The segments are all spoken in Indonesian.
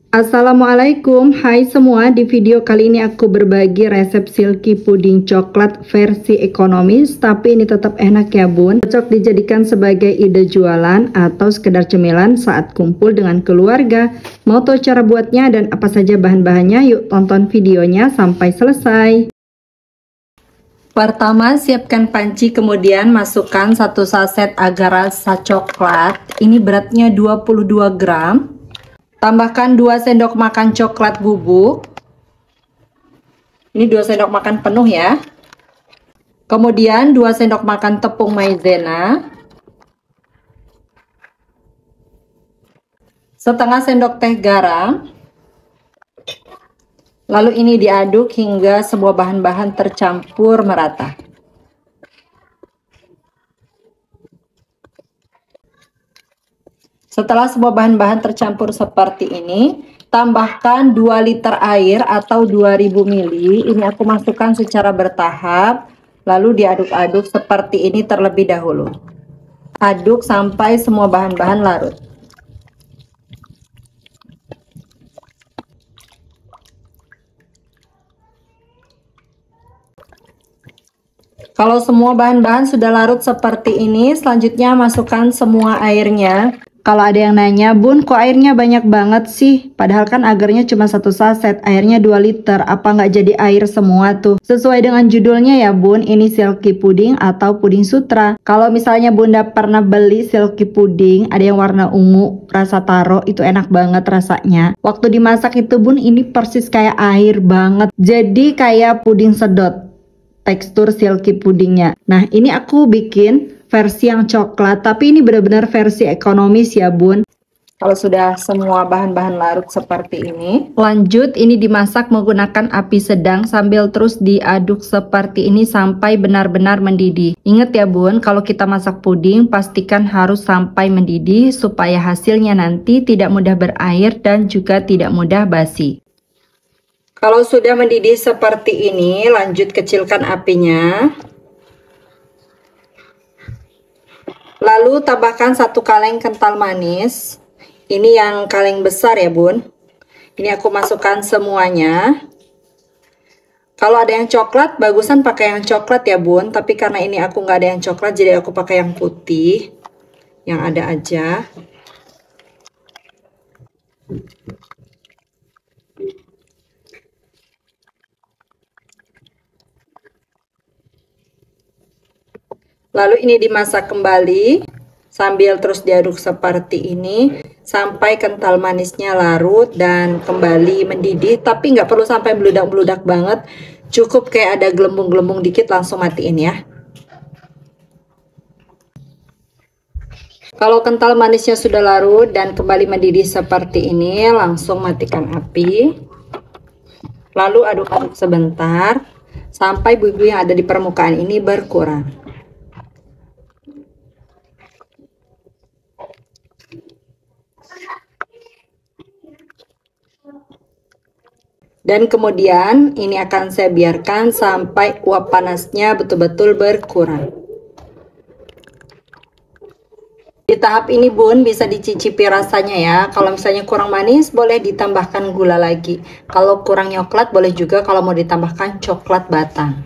Assalamualaikum, hai semua. Di video kali ini aku berbagi resep silky puding coklat versi ekonomis, tapi ini tetap enak ya bun. Cocok dijadikan sebagai ide jualan atau sekedar cemilan saat kumpul dengan keluarga. Mau tahu cara buatnya dan apa saja bahan-bahannya? Yuk tonton videonya sampai selesai. Pertama, siapkan panci, kemudian masukkan 1 saset agar rasa coklat. Ini beratnya 22 gram. Tambahkan 2 sendok makan coklat bubuk. Ini 2 sendok makan penuh ya. Kemudian 2 sendok makan tepung maizena. Setengah sendok teh garam. Lalu ini diaduk hingga semua bahan-bahan tercampur merata. Setelah semua bahan-bahan tercampur seperti ini, tambahkan 2 liter air atau 2000 ml. Ini aku masukkan secara bertahap, lalu diaduk-aduk seperti ini terlebih dahulu. Aduk sampai semua bahan-bahan larut. Kalau semua bahan-bahan sudah larut seperti ini, selanjutnya masukkan semua airnya. Kalau ada yang nanya, bun kok airnya banyak banget sih? Padahal kan agarnya cuma 1 saset, airnya 2 liter. Apa nggak jadi air semua tuh? Sesuai dengan judulnya ya bun, ini silky puding atau puding sutra. Kalau misalnya bunda pernah beli silky puding, ada yang warna ungu, rasa taro, itu enak banget rasanya. Waktu dimasak itu bun, ini persis kayak air banget. Jadi kayak puding sedot tekstur silky pudingnya. Nah ini aku bikin versi yang coklat, tapi ini benar-benar versi ekonomis ya bun. Kalau sudah semua bahan-bahan larut seperti ini, lanjut ini dimasak menggunakan api sedang sambil terus diaduk seperti ini sampai benar-benar mendidih. Ingat ya bun, kalau kita masak puding pastikan harus sampai mendidih supaya hasilnya nanti tidak mudah berair dan juga tidak mudah basi. Kalau sudah mendidih seperti ini, lanjut kecilkan apinya. Lalu tambahkan 1 kaleng kental manis. Ini yang kaleng besar ya bun. Ini aku masukkan semuanya. Kalau ada yang coklat, bagusan pakai yang coklat ya bun. Tapi karena ini aku nggak ada yang coklat, jadi aku pakai yang putih. Yang ada aja. Lalu ini dimasak kembali sambil terus diaduk seperti ini sampai kental manisnya larut dan kembali mendidih, tapi nggak perlu sampai meludak-meludak banget, cukup kayak ada gelembung-gelembung dikit langsung matiin ya. Kalau kental manisnya sudah larut dan kembali mendidih seperti ini, langsung matikan api. Lalu aduk-aduk sebentar sampai buih-buih yang ada di permukaan ini berkurang. Dan kemudian ini akan saya biarkan sampai uap panasnya betul-betul berkurang. Di tahap ini bun bisa dicicipi rasanya ya. Kalau misalnya kurang manis boleh ditambahkan gula lagi. Kalau kurang coklat boleh juga kalau mau ditambahkan coklat batang.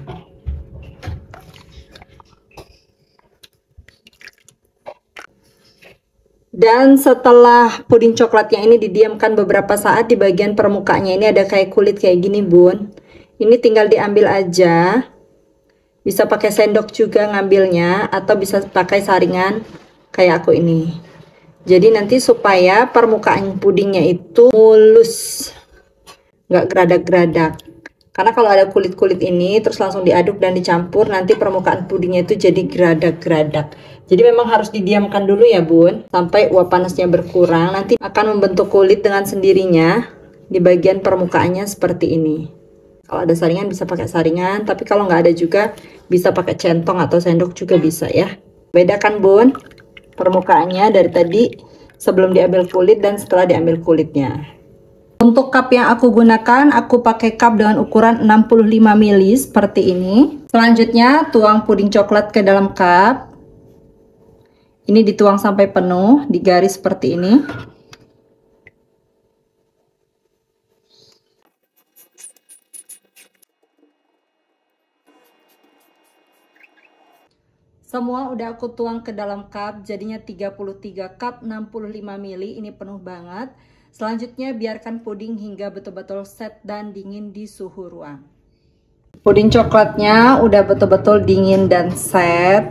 Dan setelah puding coklatnya ini didiamkan beberapa saat, di bagian permukaannya ini ada kayak kulit kayak gini bun. Ini tinggal diambil aja. Bisa pakai sendok juga ngambilnya atau bisa pakai saringan kayak aku ini. Jadi nanti supaya permukaan pudingnya itu mulus, nggak geradak-geradak. Karena kalau ada kulit-kulit ini terus langsung diaduk dan dicampur, nanti permukaan pudingnya itu jadi geradak-geradak. Jadi memang harus didiamkan dulu ya bun, sampai uap panasnya berkurang. Nanti akan membentuk kulit dengan sendirinya di bagian permukaannya seperti ini. Kalau ada saringan bisa pakai saringan, tapi kalau nggak ada juga bisa pakai centong atau sendok juga bisa ya. Bedakan bun permukaannya dari tadi sebelum diambil kulit dan setelah diambil kulitnya. Untuk cup yang aku gunakan, aku pakai cup dengan ukuran 65 ml seperti ini. Selanjutnya tuang puding coklat ke dalam cup. Ini dituang sampai penuh, digaris seperti ini. Semua udah aku tuang ke dalam cup, jadinya 33 cup 65 ml, ini penuh banget. Selanjutnya biarkan puding hingga betul-betul set dan dingin di suhu ruang. Puding coklatnya udah betul-betul dingin dan set.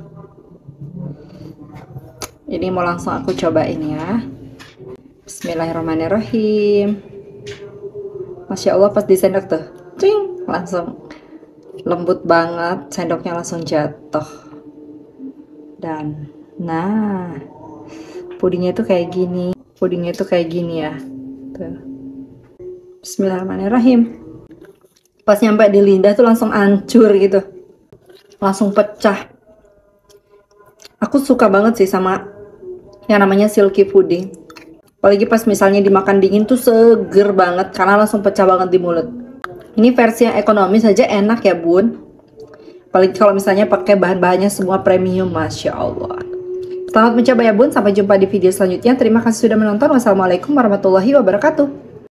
Ini mau langsung aku cobain ya. Bismillahirrahmanirrahim. Masya Allah, pas disendok tuh, cing, langsung lembut banget, sendoknya langsung jatuh. Dan nah, pudingnya tuh kayak gini. Pudingnya tuh kayak gini ya. Tuh. Bismillahirrahmanirrahim. Pas nyampe di lidah tuh langsung hancur gitu. Langsung pecah. Aku suka banget sih sama yang namanya silky pudding. Apalagi pas misalnya dimakan dingin tuh seger banget karena langsung pecah banget di mulut. Ini versi yang ekonomis saja enak ya bun. Apalagi kalau misalnya pakai bahan-bahannya semua premium, Masya Allah. Selamat mencoba ya bun, sampai jumpa di video selanjutnya. Terima kasih sudah menonton. Wassalamualaikum warahmatullahi wabarakatuh.